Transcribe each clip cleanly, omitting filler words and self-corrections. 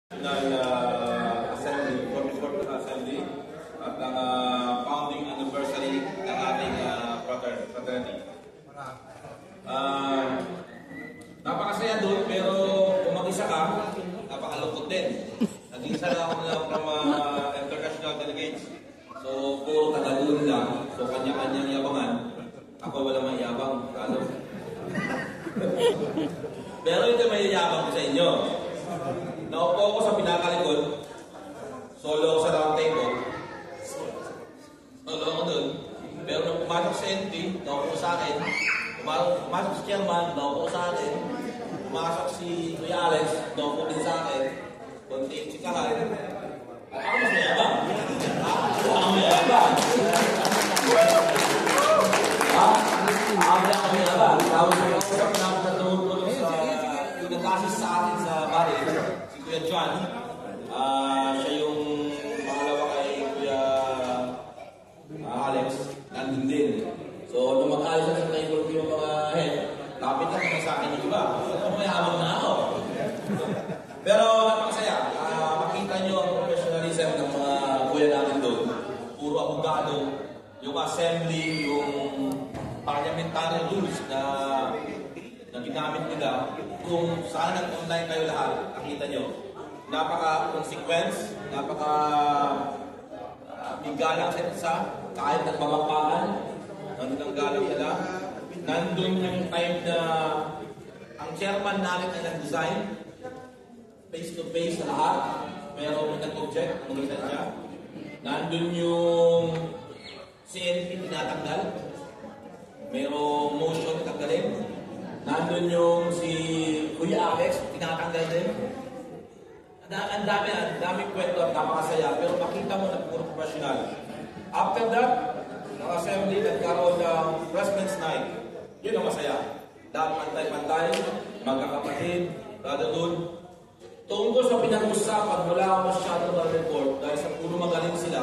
Assembly, 44th Assembly at ang founding anniversary ng ating fraternity. Napakasaya doon, pero kung mag-isa ka, napakalungkot din. Nag-isa na ako from international delegates. So, puro taga-doon lang. So, kanya-kanyang yabangan. Ako wala mayabang. Pero ito may yabang ko sa inyo. Naupo ako sa pinakalikod, solo ako sa round table. Solo ako dun. Pero nung pumasok sa entry, naupo sa akin. Pumasok si chairman, naupo sa akin. Pumasok si Kuya Alex, naupo din sa akin. Konti si Kahal. Ako mas mayabang. Ako mayabang. Ako mayabang. Tapos may kausap na ako na tumutulong sa yung nag-assist sa akin sa bari. Kuya John, siya yung pangalawa kay Kuya Alex, nandun din. So, nung mag-ayos na sa table ko yung mga head, lapit na kami sa akin yung iba. Mayaman na ako. Pero napakasaya. Makita nyo ang professionalism ng mga kuya natin doon. Puro abogado, yung assembly, yung parliamentary rules na ginamit nila. Kung saan nag-online kayo lahat, nakita nyo. Napaka-consequence, may galang sa isa, kahit nagmamakalan, nandun ang galang nila. Nandun yung time na ang chairman namin ay nag-design, face-to-face na lahat, pero may nag-object, mag-resign siya. Nandun yung CNP tinatanggal, mayroong motion tanggalin. Nandun yung si Kuya Alex, tinatanggal din. Ang daming kwento at napakasaya, pero makita mo na puro professional. After that, ng assembly, nagkaroon ng President's Night. Yun ang masaya. Lahat pantay-pantay, magkakapatid, lalo dun. Tungkol sa pinag-usapan, wala akong masyadong report dahil sa puro magaling sila,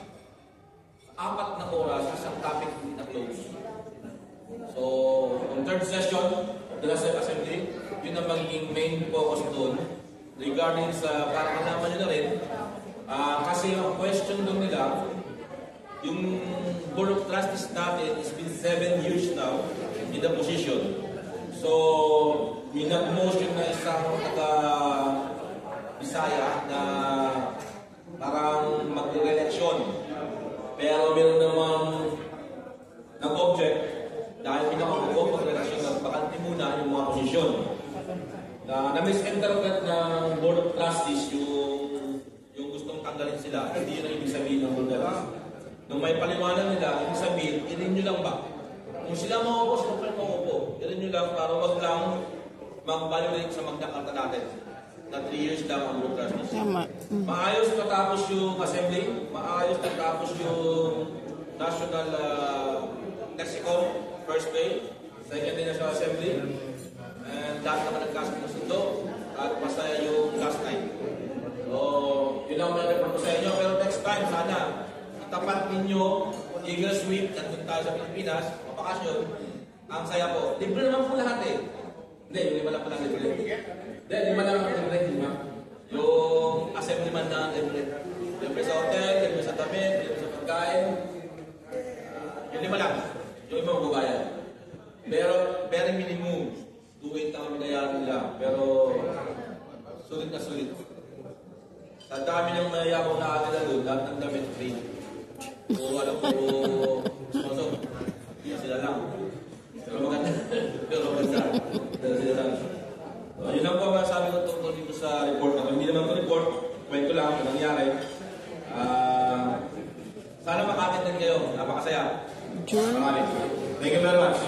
4 na oras, isang topic na close. So, on third session of the National Assembly, yun ang magiging main focus doon. Regarding sa, para malaman nyo na rin, kasi ang question doon nila, yung Board of Trustees natin has been 7 years now in the position. So, may nag-motion na isang taga-Bisaya na parang mag-re-election. Pero meron namang nag-object dahil pinakabuko pag-relasyon ng bakante muna yung mga posisyon. Na-misinterpret ng Board of Trustees yung gustong tanggalin sila. Hindi yun ang ibig sabihin ng Board of Trustees. Nung may paliwanag nila, ibig sabihin, i-renew lang ba? Kung sila maupo, sila pa maupo. I-renew lang para wag lang mag-validate sa Magna Carta natin. Na 3 years lang ang Board of Trustees. Maayos natapos yung Assembly, maayos natapos yung National Lexicon, first day, second day na sa Assembly, and lahat naman nagkasundo at masaya yung last night. So, yun lang mga report ko sa inyo, pero next time, sana, itapat ninyo, Eagles Week, nandun tayo sa Pilipinas, mapakasyon, ang saya po. Libre naman po lahat eh. Hindi, yung lima lang po lang libre. Hindi, lima lang libre, lima. Yung assemblyman na libre. Libre sa hotel, libre sa damit, libre sa pagkain. Yung lima lang. Yung ibang bubayan. Pero, very minimum, 2.8 na kami nayaran nila. Pero, sulit na sulit. Sa dami ng mayayabang na atin na doon, lahat ng damit free. Puro alam ko, sponsor. Sila lang. Pero maganda. Pero sila lang. So, yun lang po ang masabi ko tungkol dito sa report na. Hindi naman ito report, kwento lang ang nangyari. Sana makakit din kayo. Napakasaya. Maraming. Thank you very much.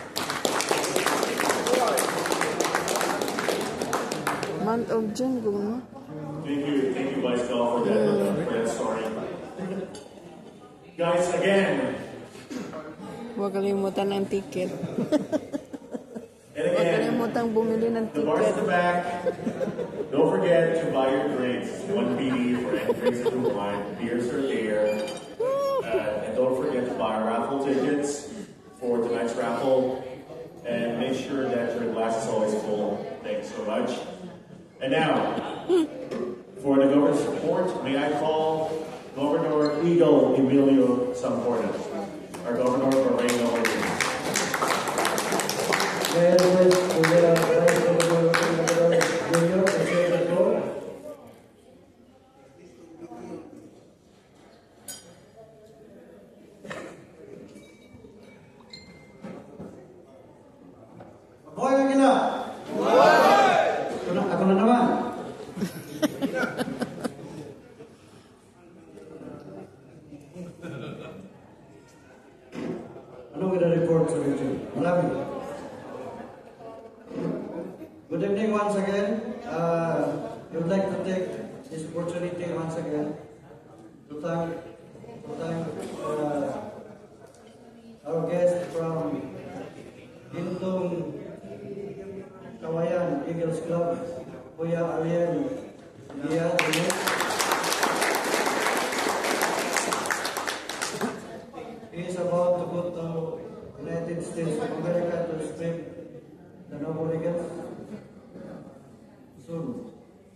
Month of June, no? Thank you, Vice Gal, for that story. Guys, again. Huwag kalimutan ng ticket. And Huwag again, kalimutan bumili ng the bars ticket. at the back. Don't forget to buy your drinks. 1 BD for entries to wine. Beers are there. And don't forget to buy raffle tickets for tonight's raffle. And make sure that your glass is always full. Thanks so much. And now, report, may I call Governor Eagle Emilio Samporna, our Governor for Reino Union. May I request Vice Governor Junior to say the floor? Hoy, Agila! Ako na naman. Ano report sa region? Marami. Good evening once again. I would like to take this opportunity once again to thank our guest from Gintong Kawayan Eagles Club, Kuya Ariel Diaz. He is about to go to United States of America to strip the Noble Eagles soon.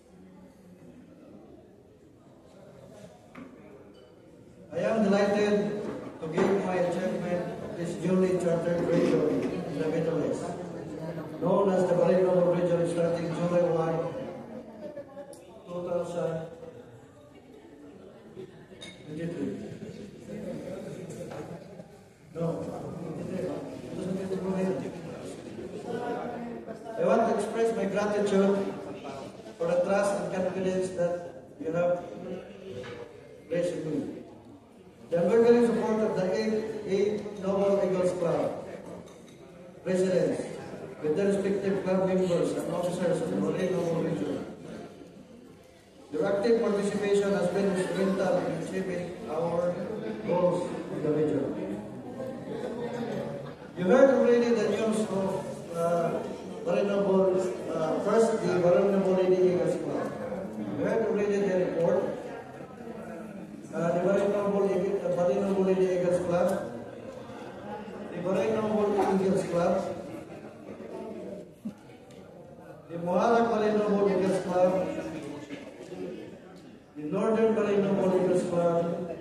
I am delighted to give my achievement this newly chartered region in the Middle East, known as the Bahrain Noble Region, starting July 1, 2023. I want to express my gratitude for the trust and confidence that you have placed in me. The unwavering support of the eight Noble Eagles Club presidents, with their respective club members and officers of the Bahrain Noble Region. Your active participation has been instrumental in achieving our goals in the region. You heard already the news of Bahrain Noble, first the Bahrain Noble Eagles Club. You heard already the report. The Bahrain Noble Eagles Club, the Bahrain Noble Eagles Club, the Muharraq Bahrain Noble Eagles Club, the Northern Bahrain Noble Eagles Club,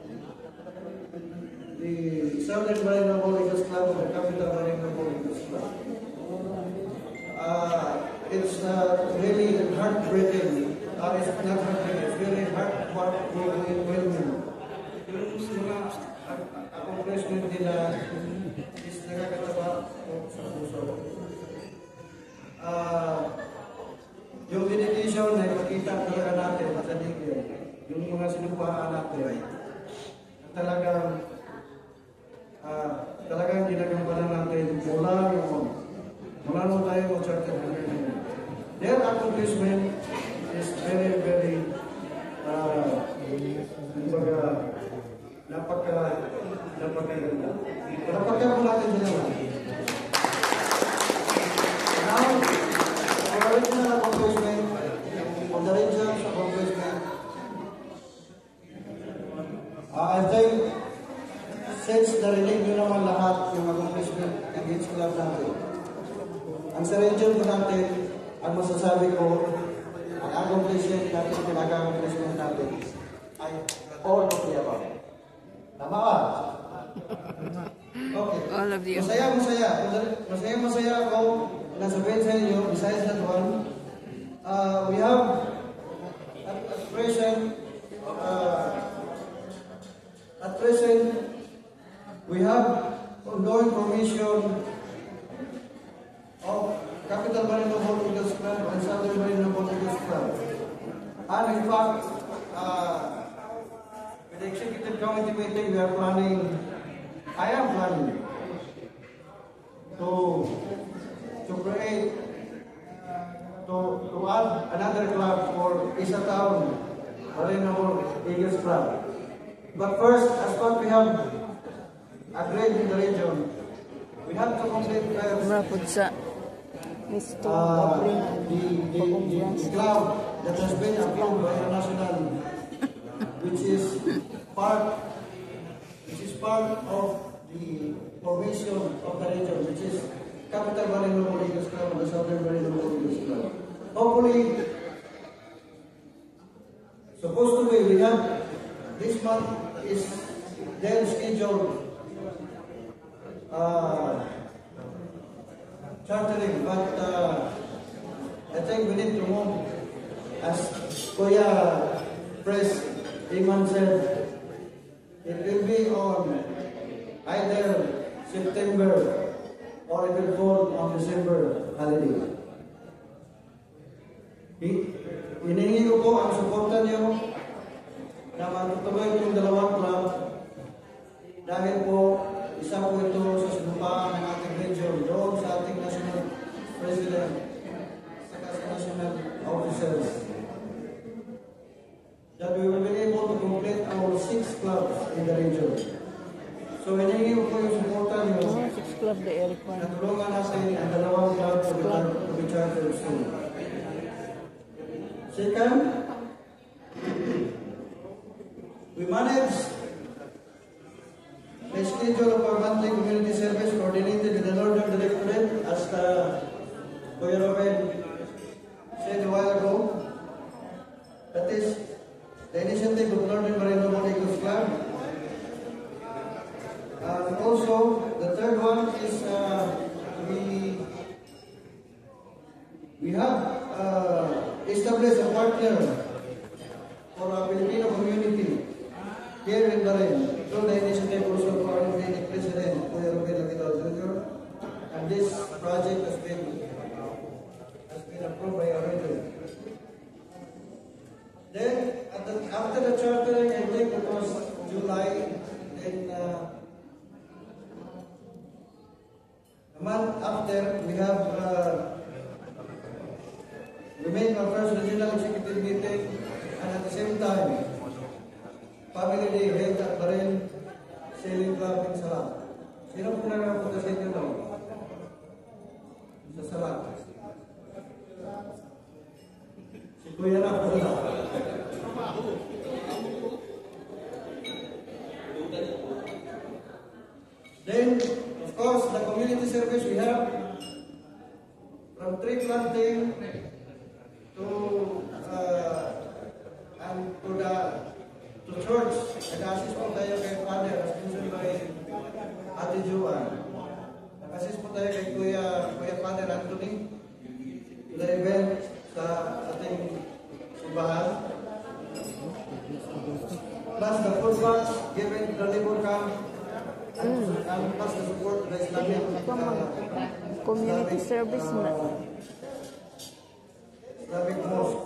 the Southern Bahrain Noble Eagles Club, and the Capital Bahrain Noble Eagles Club. It's really heartbreaking. It's not heartbreaking, it's really heartwarming. Yung mga accomplishment nila is nakakataba sa puso. Yung dedication na ipakita talaga natin sa digil, yung mga sinumpaan natin, talagang ginagampanan natin mula nung tayo mag-charter. Their accomplishment is very, very napakaganda. Napakaganda po natin sila lang. Now, our original accomplishment, on the region's accomplishment, I think, since narinig nyo naman lahat yung accomplishment ng each club natin, ang sa region po natin, ang masasabi ko, ang accomplishment natin, pinaka-accomplishment natin, ay all of the above. Tama ba? Okay. All of you. Masaya ako na sabihin sa inyo, besides that one, we have at present, we have ongoing formation of Capital Bahrain Noble Eagles Club and Southern Bahrain Noble Eagles Club. And in fact, with the executive committee meeting, I am planning to create, to add another club for Isa Town Bahrain Noble Eagles Club. But first, as what we have agreed in the region, we have to complete Rapod sa Mr. the club that has been approved by the national, which is part of the formation of the region, which is Capital Bahrain Noble Eagles Club and the Southern Bahrain Noble Eagles Club. Hopefully, supposed to be, we have, this month is then scheduled chartering, but I think we need to move, as Kuya Press Iman said, it will be on either September or it will fall on December holiday. Hinihingi ko po ang suporta niyo na matutuloy itong dalawang club dahil po isa po ito sa sinumpaan ng ating region doon sa ating national president saka sa national officers, that we will be able to complete our 6 clubs in the region. So hinihingi ko po yung suporta niyo 6 club de Eric na Juan. tulungan natin ang dalawang club to be chartered soon. Second, we manage the schedule of our monthly community service coordinated with the Northern Directorate, as Kuya Robin said a while ago. That is the initiative of Northern Marinobon Eagles Club. And also, the third one is we have established a partner for our Filipino community here in Bahrain through the initiative also of our President Kuya Robin Laguilar Jr. And this project has been approved by our region. Then after the chartering, I think it was July, then a month after, we made our first regional executive meeting, and at the same time, Family Day held at Bahrain Sailing Club in Salat. Sino po na napunta sa inyo daw? Sa Salat. Si Kuya na po na. Then, of course, the community service we have from tree planting to church. Nag-assist po tayo kay Father, as mentioned by Ate Joanne. Nag-assist po tayo kay Kuya Father Anthony to the event sa ating simbahan. Plus the food box given to the labor camp and plus the support to the Islamic Community service na. Islamic mosque.